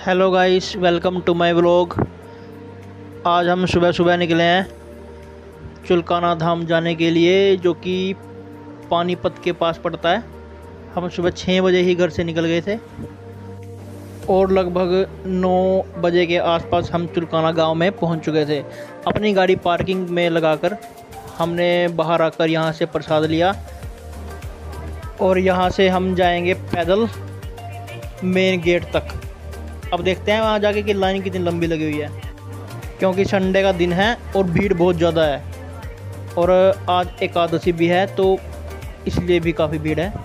Hello guys, welcome to my vlog. आज हम सुबह सुबह निकले हैं चुलकाना धाम जाने के लिए, जो कि पानीपत के पास पड़ता है। हम सुबह 6 बजे ही घर से निकल गए थे और लगभग 9 बजे के आसपास हम चुलकाना गांव में पहुंच चुके थे। अपनी गाड़ी पार्किंग में लगाकर हमने बाहर आकर यहां से प्रसाद लिया और यहां से हम जाएंगे पैदल मेन गेट तक। अब देखते हैं वहाँ जाके कि लाइन कितनी लंबी लगी हुई है, क्योंकि संडे का दिन है और भीड़ बहुत ज़्यादा है और आज एकादशी भी है, तो इसलिए भी काफ़ी भीड़ है।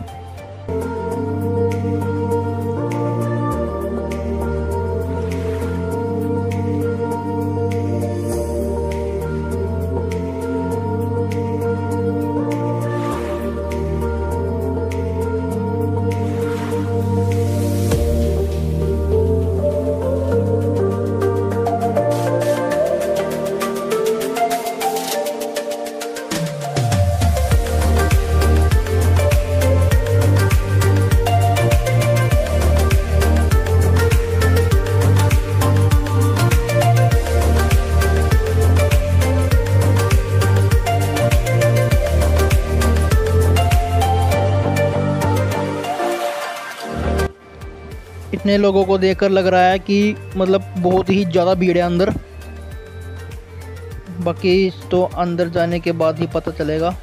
इतने लोगों को देखकर लग रहा है कि मतलब बहुत ही ज़्यादा भीड़ है अंदर। बाकी तो अंदर जाने के बाद ही पता चलेगा।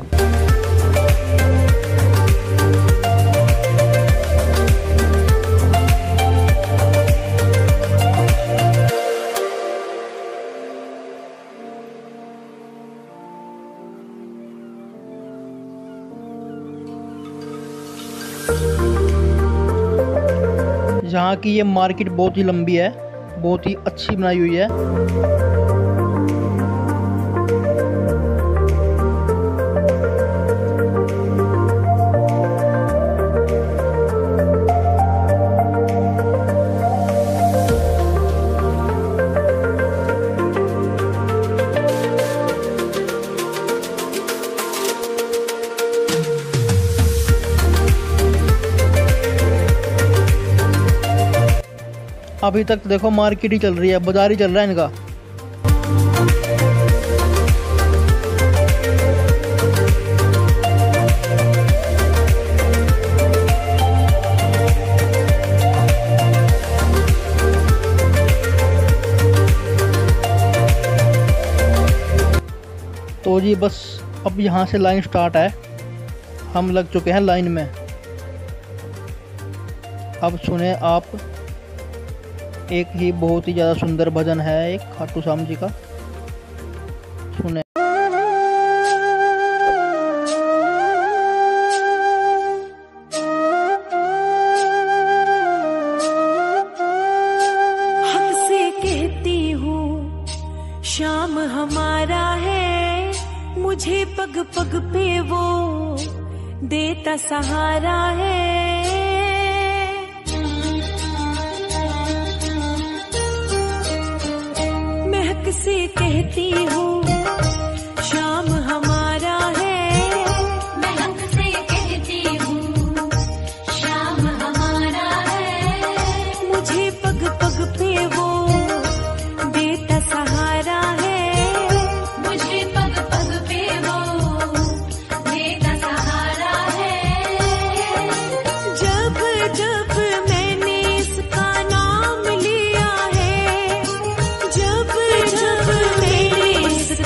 यहाँ की ये मार्केट बहुत ही लंबी है, बहुत ही अच्छी बनाई हुई है। अभी तक देखो मार्केट ही चल रही है, बाजार ही चल रहा है इनका। तो जी बस अब यहाँ से लाइन स्टार्ट है, हम लग चुके हैं लाइन में। अब सुने आप, एक ही बहुत ही ज़्यादा सुंदर भजन है एक खाटू श्याम जी का, सुने। हक से कहती हूँ शाम हमारा है, मुझे पग पग पे वो देता सहारा है। से कहती हूँ शाम हमारा है, मैं हक से कहती हूँ शाम हमारा है, मुझे पग पग पे वो देता सहारा है, मुझे पग पग पे वो देता सहारा है। जब जब मैंने इसका नाम लिया है, जब जब मैंने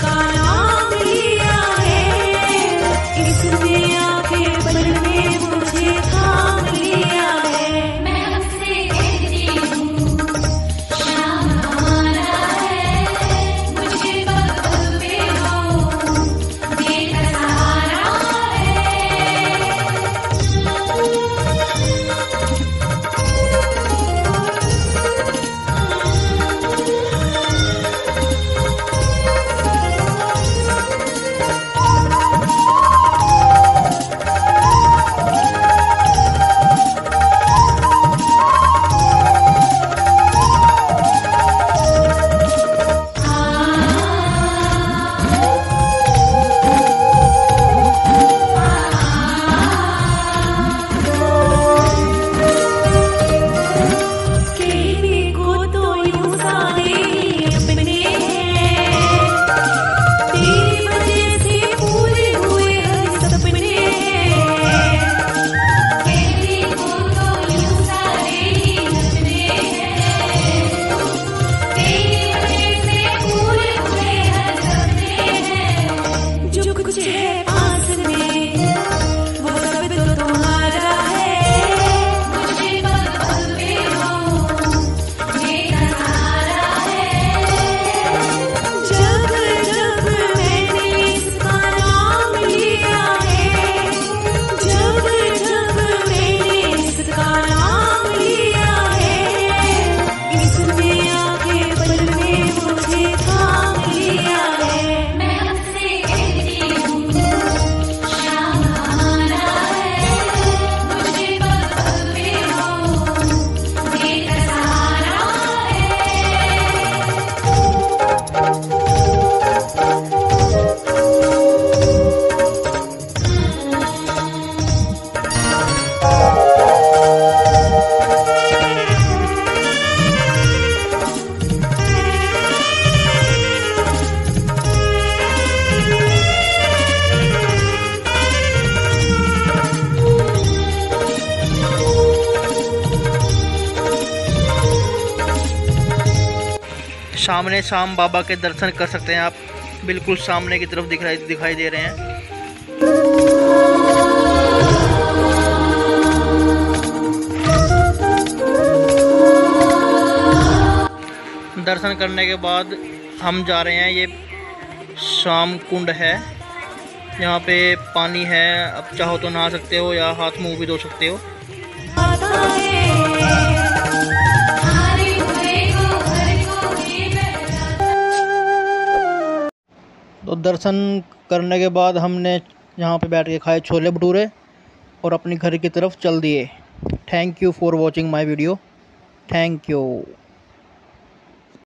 सामने शाम बाबा के दर्शन कर सकते हैं आप, बिल्कुल सामने की तरफ दिखाई दे रहे हैं। दर्शन करने के बाद हम जा रहे हैं, ये शाम कुंड है, यहाँ पे पानी है, अब चाहो तो नहा सकते हो या हाथ मुंह भी धो सकते हो। तो दर्शन करने के बाद हमने यहाँ पे बैठ के खाए छोले भटूरे और अपनी घर की तरफ चल दिए। Thank you for watching my video. Thank you.